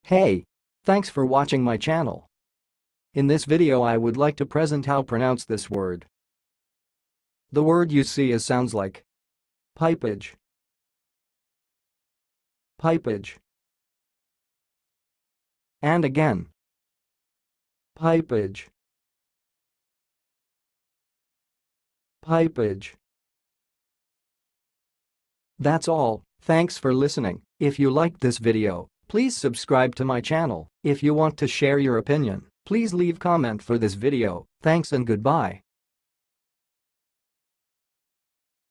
Hey! Thanks for watching my channel. In this video I would like to present how pronounce this word. The word you see sounds like Pipeage, Pipeage, and again Pipeage, Pipeage. That's all. Thanks for listening. If you liked this video, please subscribe to my channel. If you want to share your opinion, please leave comment for this video. Thanks and goodbye.